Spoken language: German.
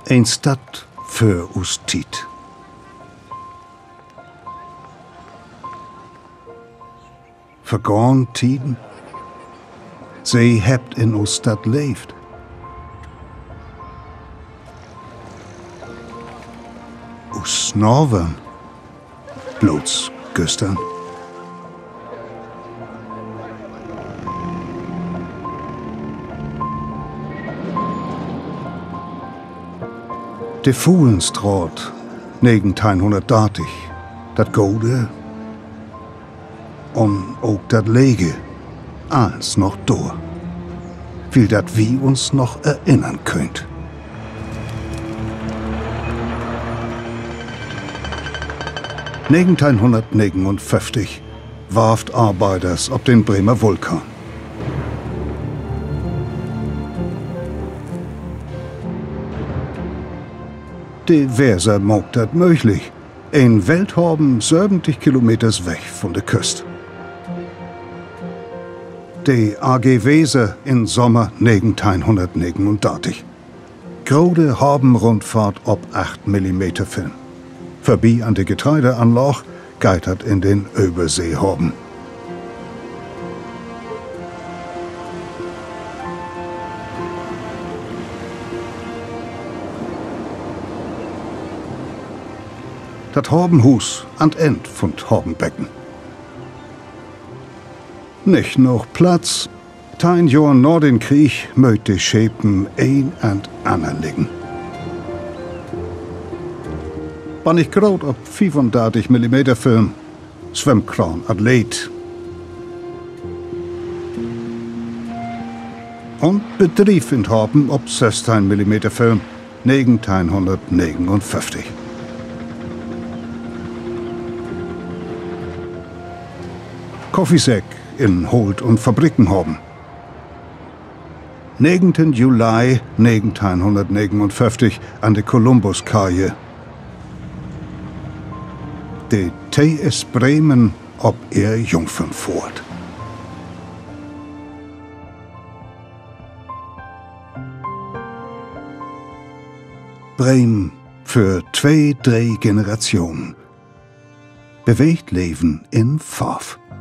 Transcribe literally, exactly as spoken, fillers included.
Een stad für us Tiet. Vergorn Tiden. Sie hebt in us stad leeft. Us Norwern. Blots Güstern. De Fuhlenstraat, negentienhonderddertig, dat Gode und auch dat Lege, alles noch door. Wie dat wie uns noch erinnern könnt. negentienhundertnegenundfünfzig warft Arbeiters ob den Bremer Vulkan. De Weser mogt dat möglich. Ein Welthaben siebzig Kilometers weg von der Küste. De A G Weser in Sommer negentienhundertnegenunddertig. Grode Habenrundfahrt ob acht Millimeter Film. Vorbei an de Getreideanlage geitert in den Überseehaben. Dat Habenhus an End von Habenbecken. Nicht noch Platz. Tein Jahr nach den Krieg mögt die Schäpen ein und ander liegen. Wann ich graut ob fünfunddreißig Millimeter Film, Schwimmkran Athlet. Und Betrieb in Haben ob sechzehn Millimeter Film, negenzehnhundertnegenundfünfzig. Kaffeesäck in Holt und Fabriken haben. neunten Juli negenzehnhundertnegenundfünfzig an der Kolumbuskaje. De T S Bremen ob er Jungfernfurt. Bremen für zwei, drei Generationen. Bewegt Leben in Farf.